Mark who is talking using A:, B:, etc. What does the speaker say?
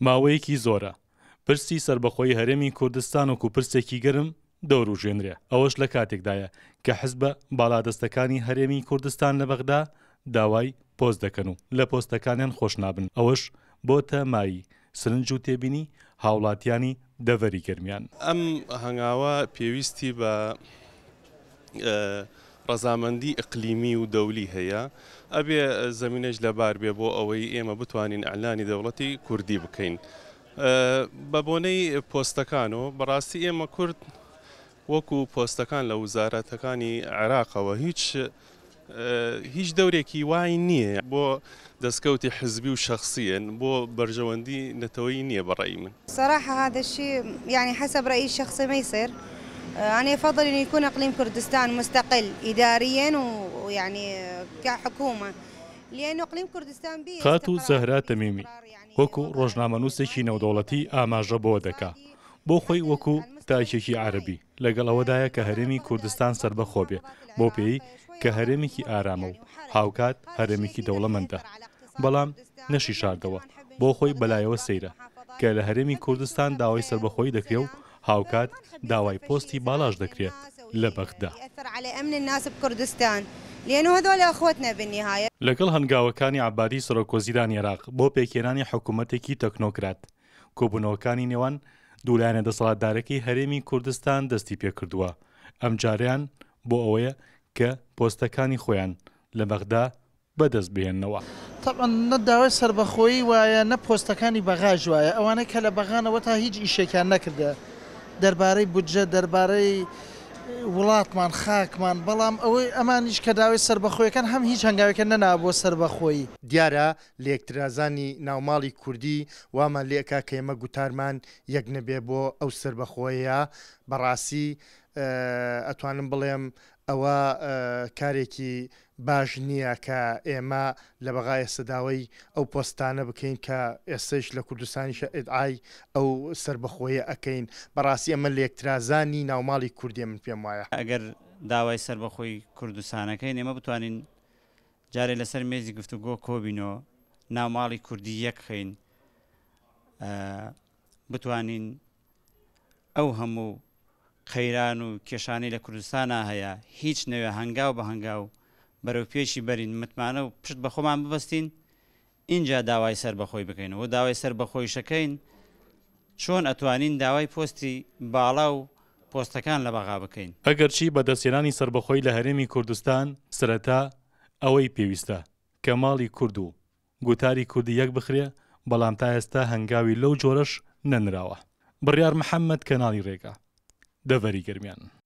A: ماوەیەکی زۆرە پرسی سربەخۆی هەرێمی کوردستان وەکو پرسێکی گەرم دەوروژێنرێ ئەوەش لە کاتێکدایە کە حزبە باڵادەستەکانی هەرێمی کوردستان لە بەغدا داوای پۆست دەکەن و لە پۆستەکانیان خۆش نابن ئەوەش بۆتە مایی سرنج و تێبینی هاوڵاتیانی دەڤەری گەرمیان.
B: ئەم هەنگاوە پێویستی بە ڕەزامەندی ئیقلیمی و دەولی هەیە ئەبێ زەمینەش لەبار بێ بۆ ئەوەی ئێمە بتوانین ئەعلانی دەوڵەتی کوردی بکەین. بە بۆنەی پۆستەکانەوە بەڕاستی ئێمە کورد وەکو پۆستەکان لە وزارەتەکانی عێراقەوە هیچ دەورێکی وای نییە بۆ دەستکەوتی حزبی و شخصيا بۆ بەرژەوەندی نەتەوەیی نییە بەڕێی من.
C: صراحة هذا الشيء يعني حسب رأيي الشخصي ما يصير. أنا أفضل أن يكون إقليم كردستان مستقل إداريا ويعني كحكومة لأنه إقليم كردستان به
A: خاتو زهرا تەمیمی وەکو ڕۆژنامەنووسێکی نێودەوڵەتی ئاماژە بۆ دەکا بۆ خۆی وەکو تایشێکی عەربی لەگەڵ ئەوەدایە کە هەرێمی کوردستان سربەخۆ بێ بۆ پێی کە هەرێمێکی ئارامە و هاوکات هەرێمێکی دەوڵەمەندە بەڵام نەشی شاردەوە بۆ خۆی بەلایەوە سەیرە کە لە هەرێمی کوردستان داوای سربەخۆی دەکرێ و هاوکات داوای پۆستی باڵاش دەکرێت لە بەغدا. لەگەڵ هەنگاوەکانی عەبادی سەرۆکوەزیرانی عێراق بۆ پێکهێنانی حکوومەتێکی تەکنۆکرات کۆبوونەوەکانی نێوان دوولایەنە دەسەڵاتدارەکەی هەرێمی کوردستان دەستی پێکردووە ئەم جاریان بۆ ئەوەیە کە پۆستەکانی خۆیان لە بەغدا بەدەست بهێننەوە.
D: طبعا نەداوای سربەخۆیی وایە نە پۆستەکانی بەغاژ وایە ئەوانەی کە لە بەغانەوە تا هیچ ئیشێکیان نەکردە دەربارەی بودجە دەربارەی وڵاتمان خاکمان بەڵام ئەوەی ئەمانیش کە داوای سربەخۆیەکان هەم هیچ هەنگاوێکە نەنا بۆ سربەخۆیی.
E: دیارە لە یەکترازانی ناوماڵی کوردی وامان لێکا کە ئێمە گوتارمان یەک نەبێ بۆ ئەو سربەخۆیە بەڕاستی ئەتوانم بڵێم ئەوە کارێکی باش نییە کە ئێمە لە بەغای سەداوای ئەو پۆستانە بکەین کە ئێستش لە کوردستانیشە ئیدعای ئەو سربەخۆیە ئەەکەین بەڕاستی ئەمە لە یەکترازانی ناوماڵی کوردی من پێم وایە
F: ئەگەر داوای سربەخۆی کوردستانەکەین ئێمە بتوانین جارێ لەسەر مێزی گفتوگۆ کۆبینەوە ناوماڵی کوردی یەکخەین بتوانین ئەو هەموو خەیران و کێشانەی لە کوردستانە هەیە هیچ نەوێ هەنگاو بە هەنگاو بەرەو پێشی بەرین متمانە و پشت بە خۆمان ببەستین اینجا داوای سربەخۆی بکەین و داوای سربەخۆی شەکەین چۆن ئەتوانین داوای پۆستی باڵا و پۆستەکان لە بەغا بکەین.
A: ئەگەرچی بەدەستێنانی سربەخۆی لە هەرێمی کوردستان سەرەتا ئەوەی پێویستە کە ماڵی کورد و گوتاری کوردی یەک بخرێ بەڵام تا ئێستا هەنگاوی لەو جۆرەش نەنراوە. بڕیار محەممەد کەناڵی ڕێگا دەڤەری گەرمیان.